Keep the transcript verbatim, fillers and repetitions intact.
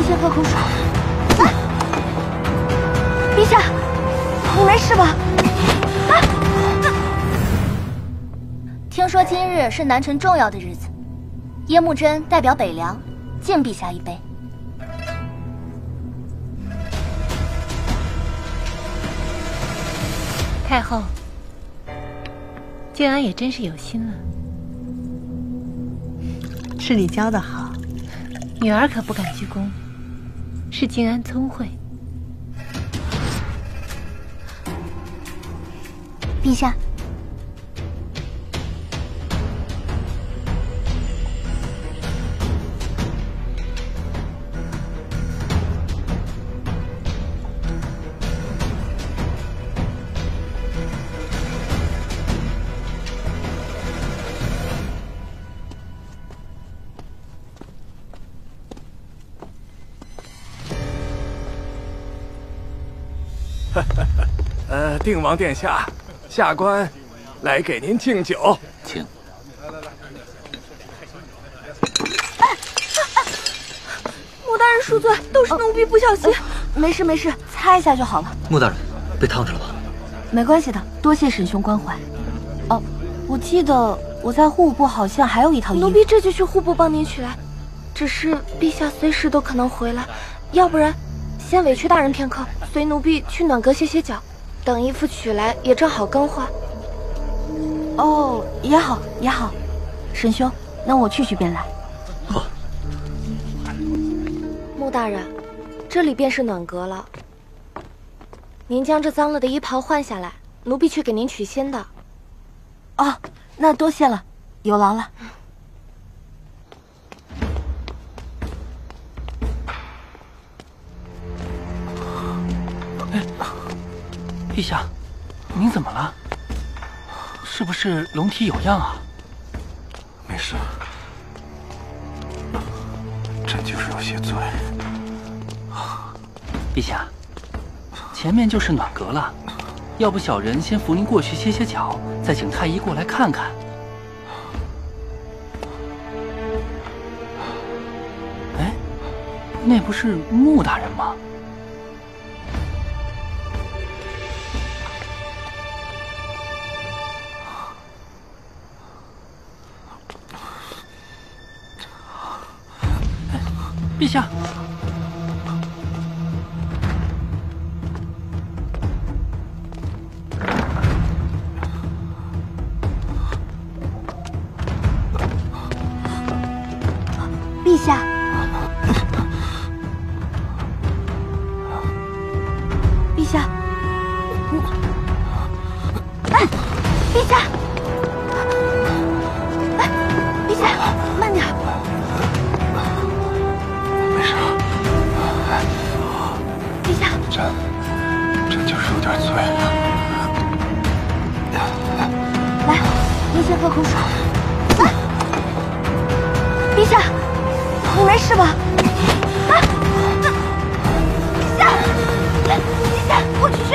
先喝口水。啊！陛下，你没事吧？啊！ 听说今日是南陈重要的日子，叶慕真代表北凉，敬陛下一杯。 太后，静安也真是有心了。 是你教的好， 女儿可不敢居功，是静安聪慧。 陛下。 呃，定王殿下，下官来给您敬酒， 请。 穆大人恕罪，都是奴婢不小心。 呃呃、没事没事，擦一下就好了。 穆大人，被烫着了吧？ 没关系的，多谢沈兄关怀。哦，我记得我在户部好像还有一套衣服。 奴婢这就去户部帮您取来。只是陛下随时都可能回来，要不然先委屈大人片刻，随奴婢去暖阁歇歇脚。 等衣服取来也正好更换。 哦，也好也好，沈兄，那我去去便来。 好。 穆大人，这里便是暖阁了。您将这脏了的衣袍换下来，奴婢去给您取新的。 哦，那多谢了，有劳了。 哎。 陛下，您怎么了？是不是龙体有恙啊？ 没事，朕就是有些醉。 陛下，前面就是暖阁了，要不小人先扶您过去歇歇脚，再请太医过来看看。哎，那不是穆大人吗？ 陛下， 陛下，陛下，你，哎，陛下，哎，陛下，慢点。 朕，朕就是有点醉了。 来，您先喝口水。啊！陛下，你没事吧？啊！陛下，陛下，我去去。